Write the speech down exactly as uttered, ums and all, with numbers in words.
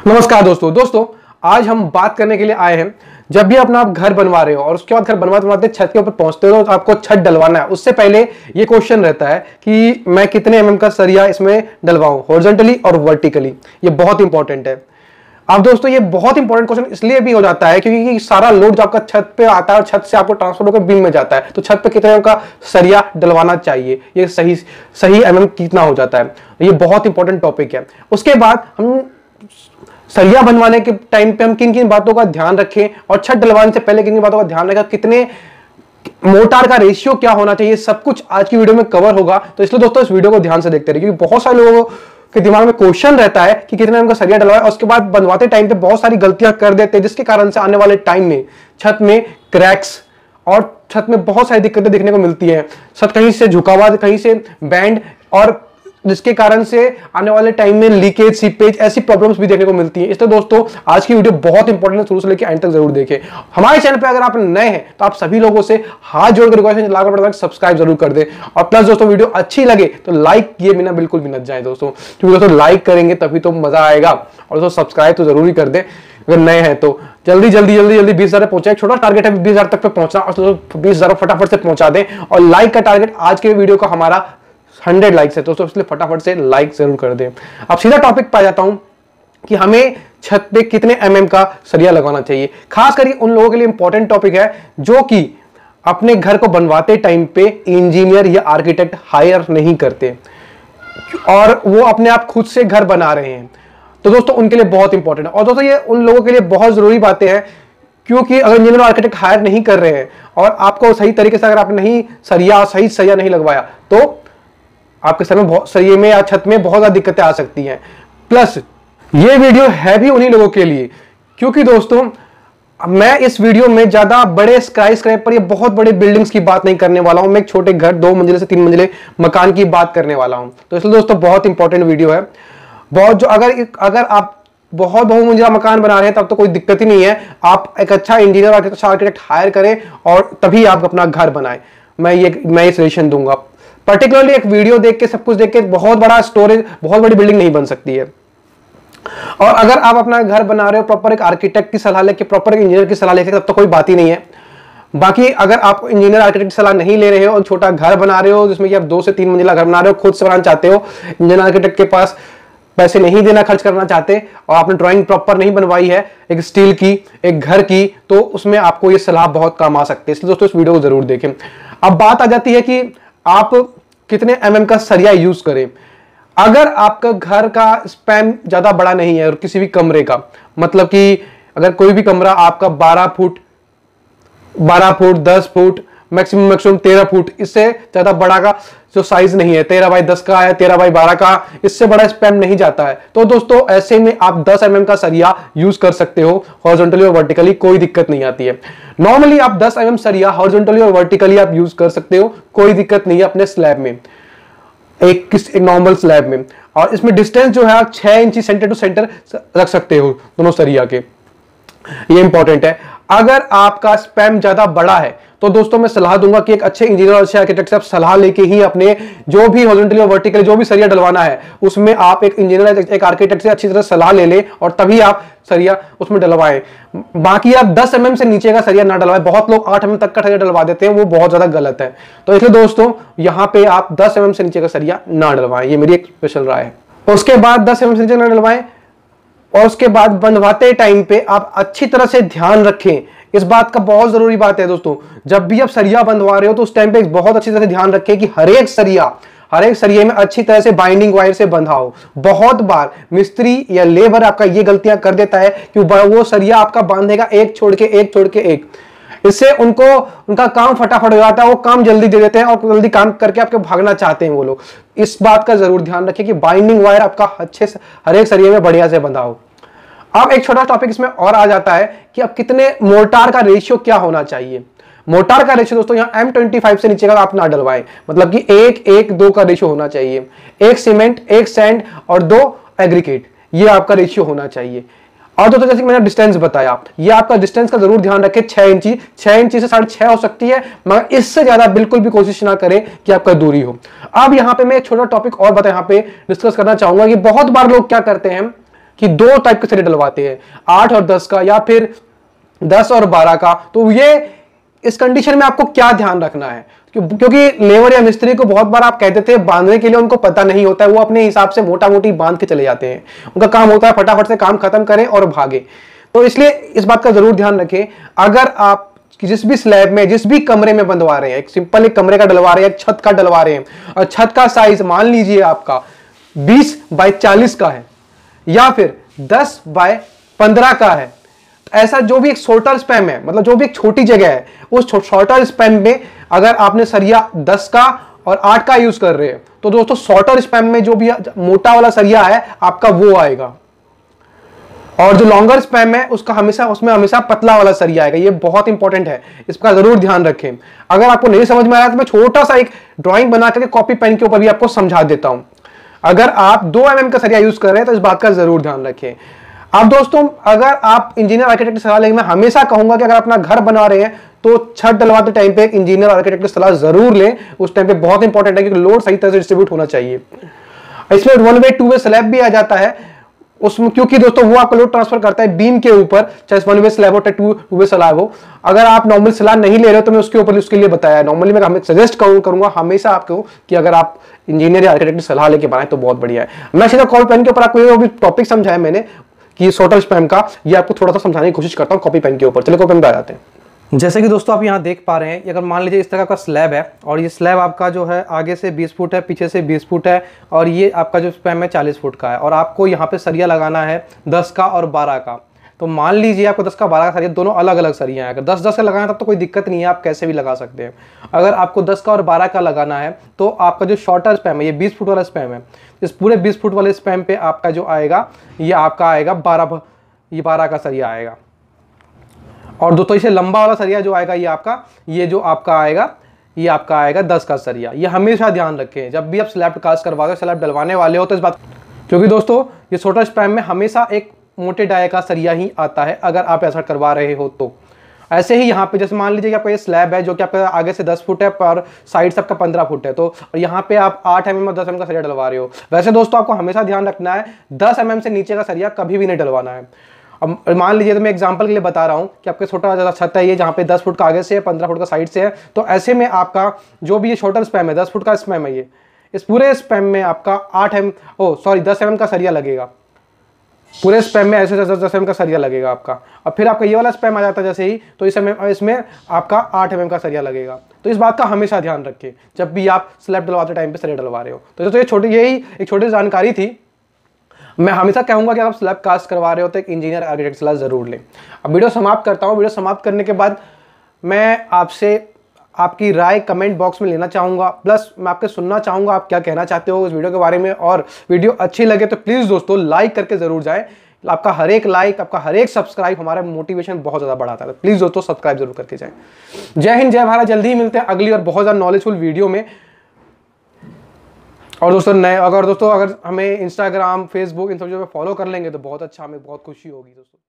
नमस्कार दोस्तों दोस्तों आज हम बात करने के लिए आए हैं। जब भी अपना आप घर बनवा रहे हो और उसके बाद घर बनवाते बनवाते छत के ऊपर पहुंचते हो तो आपको छत डलवाना है, उससे पहले ये क्वेश्चन रहता है कि मैं कितने एमएम का सरिया इसमें डलवाऊं, हॉरिजॉन्टली और वर्टिकली। ये बहुत इंपॉर्टेंट है। अब दोस्तों ये बहुत इंपॉर्टेंट क्वेश्चन इसलिए भी हो जाता है क्योंकि सारा लोड जो आपका छत पे आता है और छत से आपको ट्रांसफर होकर बीम में जाता है, तो छत पे कितने एमएम का सरिया डलवाना चाहिए, ये सही सही एमएम कितना हो जाता है, ये बहुत इंपॉर्टेंट टॉपिक है। उसके बाद हम सरिया बनवाने के टाइम पे हम किन किन बातों का ध्यान रखें और छत डलवाने से पहले किन किन बातों का ध्यान रखें, कितने मोटार का रेशियो क्या होना चाहिए, सब कुछ आज की वीडियो में कवर होगा। तो इसलिए दोस्तों इस वीडियो को ध्यान से देखते रहिए क्योंकि बहुत सारे लोगों के दिमाग में क्वेश्चन रहता है कि कितने एमएम का सरिया डलवाए और उसके बाद बनवाते टाइम पे बहुत सारी गलतियां कर देते हैं, जिसके कारण से आने वाले टाइम में छत में क्रैक्स और छत में बहुत सारी दिक्कतें देखने को मिलती है। छत कहीं से झुका हुआ, कहीं से बैंड, और जिसके कारण से आने वाले टाइम में लीकेज, सीपेज, ऐसी प्रॉब्लम्स भी देखने को मिलती हैं। इसलिए दोस्तों आज की वीडियो बहुत इंपॉर्टेंट है, शुरू से लेकर एंड तक जरूर देखें। हमारे चैनल पे अगर आप नए हैं तो आप सभी लोगों से हाथ जोड़कर रिक्वेस्ट है, लाइक बटन सब्सक्राइब जरूर कर दें और प्लस दोस्तों वीडियो अच्छी लगे तो लाइक किए बिना बिल्कुल भी न जाए दोस्तों, क्योंकि दोस्तों लाइक करेंगे तभी तो मजा आएगा। और दोस्तों सब्सक्राइब तो जरूर ही कर दें अगर नए हैं तो। जल्दी जल्दी जल्दी जल्दी बीस हजार पहुंचे, छोटा टारगेट है बीस हजार तक पे पहुंचना और बीस हजार फटाफट से पहुंचा दें। और लाइक का टारगेट आज के वीडियो का हमारा हंड्रेड लाइक्स है दोस्तों, इसलिए फटाफट से लाइक जरूर कर दें। अब सीधा टॉपिक पे आ जाता हूं कि हमें छत पे कितने एमएम का सरिया लगाना चाहिए। खास करके उन लोगों के लिए इंपॉर्टेंट टॉपिक है जो कि अपने घर को बनवाते टाइम पे इंजीनियर या आर्किटेक्ट हायर नहीं करते और वो अपने आप खुद से घर बना रहे हैं, तो दोस्तों उनके लिए बहुत इंपॉर्टेंट है। और दोस्तों ये उन लोगों के लिए बहुत जरूरी बातें हैं क्योंकि अगर इंजीनियर आर्किटेक्ट हायर नहीं कर रहे हैं और आपको सही तरीके से अगर आपने नहीं सरिया सही सरिया नहीं लगवाया तो आपके सर में बहुत सरिये में या छत में बहुत ज्यादा दिक्कतें आ सकती हैं। प्लस ये वीडियो है भी उन्हीं लोगों के लिए क्योंकि दोस्तों मैं इस वीडियो में ज्यादा बड़े स्काई स्क्रैपर या बहुत बड़े बिल्डिंग्स की बात नहीं करने वाला हूं, मैं एक छोटे घर दो मंजिले से तीन मंजिले मकान की बात करने वाला हूं। तो इसलिए दोस्तों बहुत इंपॉर्टेंट वीडियो है। बहुत जो अगर अगर आप बहुत बहुमंजिला मकान बना रहे हैं तब तो कोई दिक्कत ही नहीं है, आप एक अच्छा इंजीनियर और अच्छा आर्किटेक्ट हायर करें और तभी आप अपना घर बनाएं। मैं ये मैं ये सजेशन दूंगा। पर्टिकुलरली एक वीडियो देख के सब कुछ देख के बहुत बड़ा स्टोरेज बहुत बड़ी बिल्डिंग नहीं बन सकती है। और अगर आप अपना घर बना रहे हो प्रॉपर एक आर्किटेक्ट की सलाह लेके, प्रॉपर एक इंजीनियर की सलाह लेके, तब तो कोई बात ही नहीं है। बाकी अगर आप इंजीनियर आर्किटेक्ट की सलाह नहीं ले रहे हो और छोटा घर बना रहे हो जिसमें कि आप दो से तीन मंजिला घर बना रहे हो, खुद से बनाना चाहते हो, इंजीनियर आर्किटेक्ट के पास पैसे नहीं देना खर्च करना चाहते और आपने ड्राइंग प्रॉपर नहीं बनवाई है एक स्टील की एक घर की, तो उसमें आपको ये सलाह बहुत काम आ सकती है। इसलिए दोस्तों इस वीडियो को जरूर देखें। अब बात आ जाती है कि आप कितने एमएम का सरिया यूज करें। अगर आपका घर का स्पैन ज्यादा बड़ा नहीं है और किसी भी कमरे का, मतलब कि अगर कोई भी कमरा आपका बारह फुट बारह फुट दस फुट मैक्सिमम मैक्सिमम तेरह फुट, इससे ज्यादा बड़ा का जो साइज नहीं है, तेरह बाई दस का है, तेरह बाई बारह का, इससे बड़ा स्पैन नहीं जाता है, तो दोस्तों ऐसे में आप दस एमएम का सरिया यूज कर सकते हो हॉरिजॉन्टली और वर्टिकली, कोई दिक्कत नहीं आती है। नॉर्मली आप दस एमएम सरिया हॉरिजॉन्टली और वर्टिकली आप यूज कर सकते हो, कोई दिक्कत नहीं है अपने स्लैब में, एक किस एक नॉर्मल स्लैब में। और इसमें डिस्टेंस जो है आप छह इंची सेंटर टू सेंटर रख सकते हो दोनों सरिया के, ये इंपॉर्टेंट है। अगर आपका स्पैन ज्यादा बड़ा है तो दोस्तों मैं सलाह दूंगा कि एक अच्छे इंजीनियर और अच्छे आर्किटेक्ट से आप सलाह लेके ही अपने जो भी हॉरिजॉन्टली और वर्टिकली जो भी सरिया डलवाना है उसमें आप एक इंजीनियर एक आर्किटेक्ट से अच्छी तरह सलाह ले लें और तभी आप सरिया उसमें डलवाएं। बाकी आप दस एमएम से नीचे का सरिया ना डलवाएं। बहुत लोग आठ एमएम तक का सरिया डलवा देते हैं, वो बहुत ज्यादा गलत है। तो इसलिए दोस्तों यहाँ पे आप दस एमएम से नीचे का सरिया ना डलवाएं, ये मेरी एक स्पेशल राय है। उसके बाद दस एमएम से नीचे ना डलवाएं और उसके बाद बनवाते टाइम पे आप अच्छी तरह से ध्यान रखें। इस बात का बहुत जरूरी बात है दोस्तों, जब भी आप सरिया बंधवा रहे हो तो उस टाइम पे बहुत अच्छी तरह से ध्यान रखें कि हर एक सरिया हर एक सरिये में अच्छी तरह से बाइंडिंग वायर से बंधा हो। बहुत बार मिस्त्री या लेबर आपका ये गलतियां कर देता है कि वो सरिया आपका बांधेगा एक छोड़ के एक छोड़ के एक, इससे उनको उनका काम फटाफट हो जाता है, वो काम जल्दी दे देते हैं और जल्दी काम करके आपके भागना चाहते हैं वो लोग। इस बात का जरूर ध्यान रखें कि बाइंडिंग वायर आपका अच्छे से हर एक सरिये में बढ़िया से बंधा हो। अब एक छोटा टॉपिक इसमें और आ जाता है कि अब कितने मोर्टार का रेशियो क्या होना चाहिए। मोर्टार का रेशियो दोस्तों यहाँ एम ट्वेंटी फाइव से नीचे का आप ना डलवाएं, मतलब कि एक एक दो का रेशियो होना चाहिए, एक सीमेंट एक सैंड और दो एग्रीगेट, ये आपका रेशियो होना चाहिए। और दोस्तों जैसे कि मैंने डिस्टेंस बताया, ये आपका डिस्टेंस का जरूर ध्यान रखें, छह इंची छह इंची से साढ़े छह हो सकती है, मगर इससे ज्यादा बिल्कुल भी कोशिश ना करें कि आपका दूरी हो। अब यहाँ पे मैं एक छोटा टॉपिक और बता यहाँ पे डिस्कस करना चाहूंगा कि बहुत बार लोग क्या करते हैं कि दो टाइप के सरिया डलवाते हैं, आठ और दस का या फिर दस और बारह का। तो ये इस कंडीशन में आपको क्या ध्यान रखना है, क्योंकि लेबर या मिस्त्री को बहुत बार आप कहते थे बांधने के लिए, उनको पता नहीं होता है, वो अपने हिसाब से मोटा मोटी बांध के चले जाते हैं। उनका काम होता है फटाफट से काम खत्म करें और भागे। तो इसलिए इस बात का जरूर ध्यान रखें, अगर आप जिस भी स्लैब में जिस भी कमरे में बंधवा रहे हैं, एक सिंपल एक कमरे का डलवा रहे हैं, एक छत का डलवा रहे हैं, और छत का साइज मान लीजिए आपका बीस बाय चालीस का है या फिर दस बाय पंद्रह का है, ऐसा जो भी एक शॉर्टर स्पैम है, मतलब जो भी एक छोटी जगह है, उस शॉर्टर स्पैम में अगर आपने सरिया दस का और आठ का यूज कर रहे हैं, तो दोस्तों शॉर्टर स्पैम में जो भी मोटा वाला सरिया है आपका वो आएगा, और जो लॉन्गर स्पैम है उसका हमेशा उसमें हमेशा पतला वाला सरिया आएगा। ये बहुत इंपॉर्टेंट है, इसका जरूर ध्यान रखें। अगर आपको नहीं समझ में आ रहा है तो मैं छोटा सा एक ड्राइंग बना करके कॉपी पेन के ऊपर भी आपको समझा देता हूं। अगर आप दो एम एम का सरिया यूज कर रहे हैं तो इस बात का जरूर ध्यान रखें। अब दोस्तों, अगर आप इंजीनियर आर्किटेक्ट की सलाह लेंगे, मैं हमेशा कहूंगा कि अगर अपना घर बना रहे हैं तो छत डलवाते टाइम पे इंजीनियर आर्किटेक्ट की सलाह जरूर लें। उस टाइम पे बहुत इंपॉर्टेंट है कि लोड सही तरह से डिस्ट्रीब्यूट होना चाहिए। इसमें one way two way slab भी आ जाता है उसमें, क्योंकि दोस्तों वो आपका लोड ट्रांसफर करता है बीम के ऊपर, चाहे वन वे स्लैब हो चाहे टू टू वे स्लैब हो। अगर आप नॉर्मल सलाह नहीं ले रहे हो तो मैं उसके ऊपर उसके लिए बताया। नॉर्मली मैं हमें सजेस्ट करूंगा हमेशा आपको कि अगर आप इंजीनियर या आर्किटेक्ट की सलाह लेके बनाए तो बहुत बढ़िया है। मैं सीधा कॉल पेन के ऊपर आपको भी टॉपिक समझाया मैंने कि शॉर्टर स्पैम का, ये आपको थोड़ा सा समझाने की कोशिश करता हूं कॉपी पेन के ऊपर। चलिए कॉपी पेन पे आ जाते हैं। जैसे कि दोस्तों आप यहाँ देख पा रहे हैं, अगर मान लीजिए इस तरह का स्लैब है और ये स्लैब आपका जो है आगे से बीस फुट है, पीछे से बीस फुट है, और ये आपका जो स्पैम है चालीस फुट का है, और आपको यहाँ पे सरिया लगाना है दस का और बारह का। तो मान लीजिए आपको दस का बारह का सरिया, दोनों अलग अलग सरिया है। अगर दस दस का लगाना है तब तो कोई दिक्कत नहीं है, आप कैसे भी लगा सकते हैं। अगर आपको दस का और बारह का लगाना है तो आपका जो शॉर्टर स्पैम है, ये बीस फुट वाला स्पैम है, इस पूरे बीस फुट वाले स्पैम पे आपका जो आएगा ये आपका आएगा बारह, ये बारह का सरिया आएगा। और दोस्तों इसे लंबा वाला सरिया जो आएगा ये आपका ये जो आपका आएगा ये आपका आएगा दस का सरिया। ये हमेशा ध्यान रखें जब भी आप स्लैब कास्ट करवाओगे, स्लैब डलवाने वाले हो तो इस बात, क्योंकि दोस्तों ये शॉर्टर स्पैम में हमेशा एक मोटे डाई का सरिया ही आता है अगर आप ऐसा करवा रहे हो तो। ऐसे ही यहाँ पे जैसे मान लीजिए कि आपका ये स्लैब है जो कि आपका आगे से दस फुट है और साइड से आपका पंद्रह फुट है, तो यहाँ पे आप आठ एम एम और दस एम एम का सरिया डलवा रहे हो। वैसे दोस्तों आपको हमेशा ध्यान रखना है दस एम एम से नीचे का सरिया कभी भी नहीं डलवाना है। अब मान लीजिए, तो मैं एग्जांपल के लिए बता रहा हूँ कि आपके छोटा ज़्यादा छत है ये, जहाँ पे दस फुट का आगे से है, पंद्रह फुट का साइड से है, तो ऐसे में आपका जो भी ये शॉर्टर स्पैम है, दस फुट का स्पैम है, ये इस पूरे स्पैम में आपका आठ एम ओ सॉरी दस एम एम का सरिया लगेगा। पूरे स्पैम में ऐसे दस दस एम एम का सरिया लगेगा आपका। और फिर आपका ये वाला स्पैम आ जाता है जैसे ही, तो इस इसमें आपका आठ एम एम का सरिया लगेगा। तो इस बात का हमेशा ध्यान रखें जब भी आप स्लैब डलवाते टाइम पे सरिया डलवा रहे हो। तो दोस्तों ये छोटी यही एक छोटी जानकारी थी। मैं हमेशा कहूंगा कि आप स्लैब कास्ट करवा रहे हो तो एक इंजीनियर आर्किटेक्ट सलाह जरूर लें। अब वीडियो समाप्त करता हूं। वीडियो समाप्त करने के बाद मैं आपसे आपकी राय कमेंट बॉक्स में लेना चाहूंगा, प्लस मैं आपके सुनना चाहूंगा आप क्या कहना चाहते हो इस वीडियो के बारे में। और वीडियो अच्छी लगे तो प्लीज़ दोस्तों लाइक करके ज़रूर जाएं। आपका हर एक लाइक, आपका हर एक सब्सक्राइब हमारा मोटिवेशन बहुत ज़्यादा बढ़ाता है। तो प्लीज़ दोस्तों सब्सक्राइब जरूर करके जाएं। जय हिंद, जय भारत। जल्दी ही मिलते हैं अगली और बहुत ज़्यादा नॉलेजफुल वीडियो में। और दोस्तों नए अगर दोस्तों अगर हमें इंस्टाग्राम, फेसबुक इन सब चीज़ों पे फॉलो कर लेंगे तो बहुत अच्छा, हमें बहुत खुशी होगी दोस्तों।